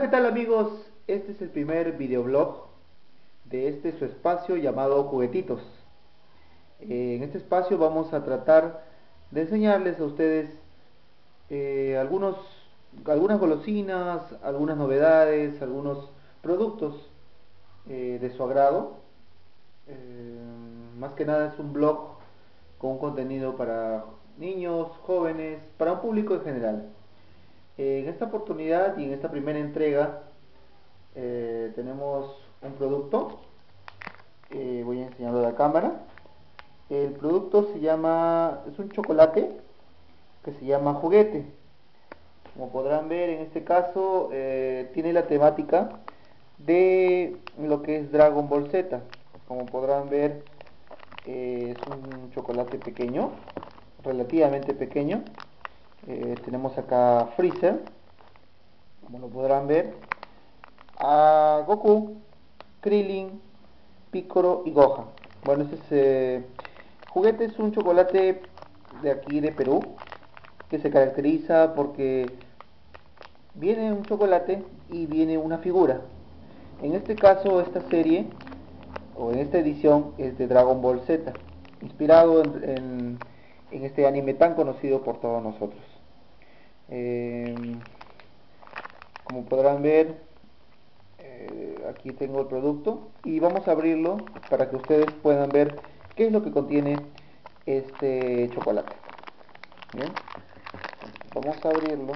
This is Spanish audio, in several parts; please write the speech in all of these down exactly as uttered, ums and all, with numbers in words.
¿qué tal amigos? Este es el primer videoblog de este su espacio llamado Juguetitos. Eh, en este espacio vamos a tratar de enseñarles a ustedes eh, algunos, algunas golosinas, algunas novedades, algunos productos eh, de su agrado. Eh, más que nada es un blog con un contenido para niños, jóvenes, para un público en general. Eh, en esta oportunidad y en esta primera entrega eh, tenemos un producto, eh, voy a enseñarlo a la cámara. El producto se llama, es un chocolate que se llama juguete. Como podrán ver, en este caso eh, tiene la temática de lo que es Dragon Ball Z. Como podrán ver, eh, es un chocolate pequeño, relativamente pequeño. Eh, tenemos acá Freezer, como lo podrán ver, a Goku, Krillin, Piccolo y Gohan. Bueno, este es, eh, juguete es un chocolate de aquí de Perú que se caracteriza porque viene un chocolate y viene una figura. En este caso, esta serie o en esta edición es de Dragon Ball Z, inspirado en, en, en este anime tan conocido por todos nosotros. Eh, como podrán ver, eh, aquí tengo el producto y vamos a abrirlo para que ustedes puedan ver qué es lo que contiene este chocolate. Bien, vamos a abrirlo.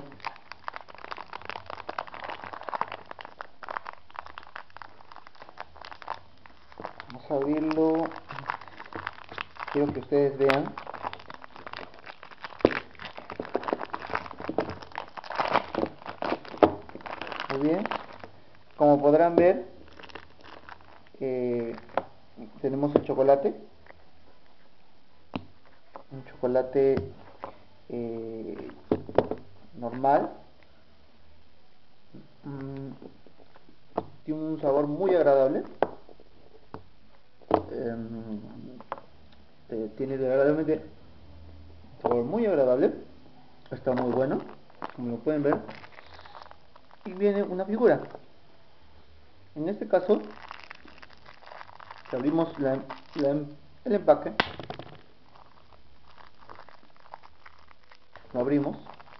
Vamos a abrirlo. Quiero que ustedes vean. Muy bien. Como podrán ver, eh, tenemos el chocolate. Un chocolate eh, normal. Mm, tiene un sabor muy agradable. Eh, eh, tiene realmente un sabor muy agradable. Está muy bueno, como lo pueden ver. Y viene una figura. En este caso, si abrimos la, la, el empaque, lo abrimos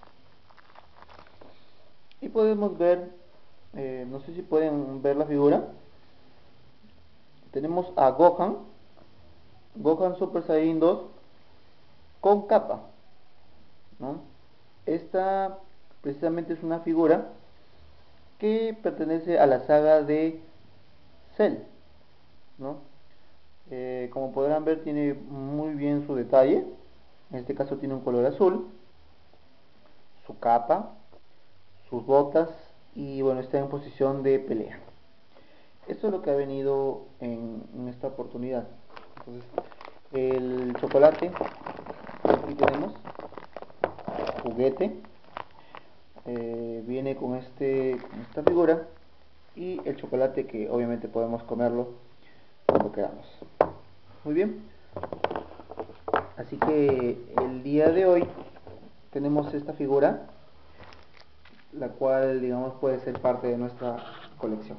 y podemos ver, eh, no sé si pueden ver la figura. Tenemos a Gohan, Gohan Super Saiyan dos con capa, ¿no? Esta precisamente es una figura que pertenece a la saga de Cell, ¿no? Eh, como podrán ver, tiene muy bien su detalle. En este caso tiene un color azul, su capa, sus botas y bueno, está en posición de pelea. Esto es lo que ha venido en, en esta oportunidad. Entonces, el chocolate, aquí tenemos juguete, eh, viene con, este, con esta figura y el chocolate que obviamente podemos comerlo cuando queramos. Muy bien, así que el día de hoy tenemos esta figura, la cual digamos puede ser parte de nuestra colección.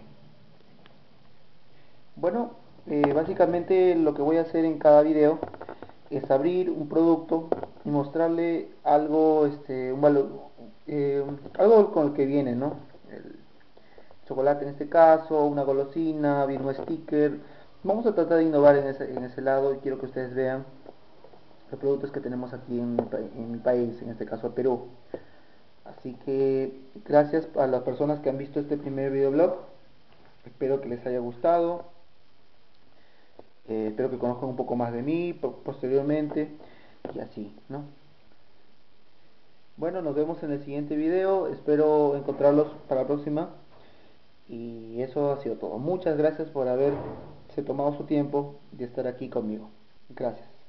Bueno, eh, básicamente lo que voy a hacer en cada video es abrir un producto y mostrarle algo, este, un valor, eh, algo con el que viene, ¿no? El chocolate en este caso, una golosina, viene un sticker. Vamos a tratar de innovar en ese, en ese lado y quiero que ustedes vean los productos que tenemos aquí en mi, en mi país, en este caso Perú. Así que gracias a las personas que han visto este primer videoblog. Espero que les haya gustado. Eh, espero que conozcan un poco más de mí posteriormente y así, ¿no? Bueno, nos vemos en el siguiente video. Espero encontrarlos para la próxima. Y eso ha sido todo. Muchas gracias por haberse tomado su tiempo de estar aquí conmigo. Gracias.